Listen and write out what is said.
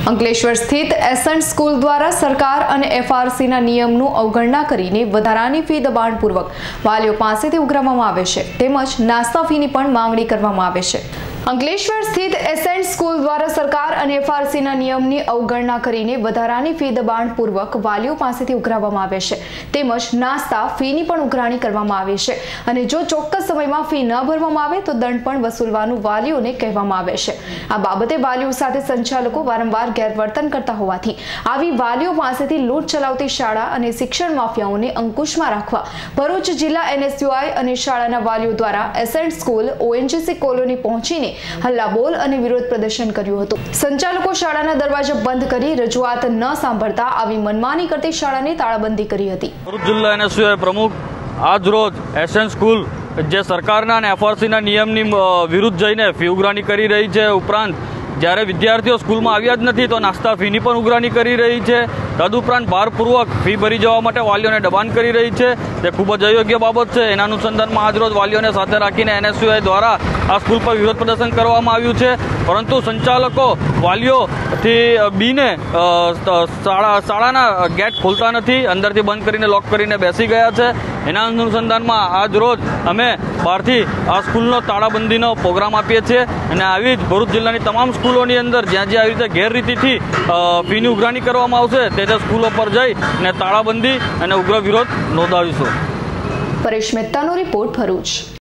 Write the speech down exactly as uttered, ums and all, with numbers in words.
અંકલેશ્વર સ્થિત Accent school દ્વારા સરકાર અને એફઆરસીના નિયમનું અવગણના કરીને વધારાની ફી દબાણપૂર્વક વાલીઓ પાસેથી ઉઘરાવવામાં આવે છે તેમજ નાસ્તા ફીની પણ માંગણી કરવામાં આવે છે। અંકલેશ્વર સ્થિત એસન્ટ સ્કૂલ દ્વારા સરકાર અને એફઆરસીના નિયમની અવગણના કરીને વધારાની ફી દબાણપૂર્વક વાલીઓ પાસેથી ઉઘરાવવામાં આવે છે તેમજ નાસ્તા ફીની પણ ઉઘરાણી કરવામાં આવે છે અને જો ચોક્કસ સમયમાં ફી ન ભરવામાં આવે તો દંડ પણ વસૂલવાનું વાલીઓને કહેવામાં આવે છે। આ બાબતે વાલીઓ સાથે સંચાલકો વારંવાર ગેરવર્તન કરતા હોવાથી આવી વાલીઓ પાસેથી લૂંટ ચલાવતી શાળા અને શિક્ષણ માફિયાઓને અંકુશમાં રાખવા ભરૂચ જિલ્લા એનએસયુઆઈ અને શાળાના વાલીઓ દ્વારા એસન્ટ સ્કૂલ ઓએનજીસી કોલોની પહોંચીને હલ્લાબોલ અને વિરોધ પ્રદર્શન કર્યું હતું। સંચાલકો શાળાના દરવાજા બંધ કરી રજૂઆત ન સાંભળતા આવી મનમાની કરતી શાળાની તાળાબંધી કરી હતી। ભરૂચ જિલ્લા એનએસયુઆઈ પ્રમુખ આજ રોજ એસન્ટ સ્કૂલ જે સરકારના અને એફઆરસીના નિયમની વિરુદ્ધ જઈને ફી ઉઘરાણી કરી રહી છે ઉપરાંત જ્યારે વિદ્યાર્થીઓ સ્કૂલમાં આવ્યા જ નથી તો નાસ્તા ફીની પણ ઉઘરાણી કરી રહી છે। તદુપરાંત ભારપૂર્વક ફી ભરી જવા માટે વાલીઓને દબાણ કરી રહી છે તે ખૂબ જ અયોગ્ય બાબત છે। એના અનુસંધાનમાં આજરોજ વાલીઓને સાથે રાખીને એનએસયુઆઈ દ્વારા આ સ્કૂલ પર વિરોધ પ્રદર્શન કરવામાં આવ્યું છે પરંતુ સંચાલકો વાલીઓથી બીને શાળા શાળાના ગેટ ખોલતા નથી, અંદરથી બંધ કરીને લોક કરીને બેસી ગયા છે। એના અનુસંધાનમાં આજ રોજ અમે બહારથી આ સ્કૂલનો તાળાબંધીનો પ્રોગ્રામ આપીએ છીએ અને આવી જ ભરૂચ જિલ્લાની તમામ સ્કૂલોની અંદર જ્યાં જ્યાં આવી રીતે ગેરરીતિથી ફીની ઉઘરાણી કરવામાં આવશે તે તે સ્કૂલો પર જઈ અને તાળાબંધી અને ઉગ્ર વિરોધ નોંધાવીશું। પરેશ મહેતાનો રિપોર્ટ, ભરૂચ।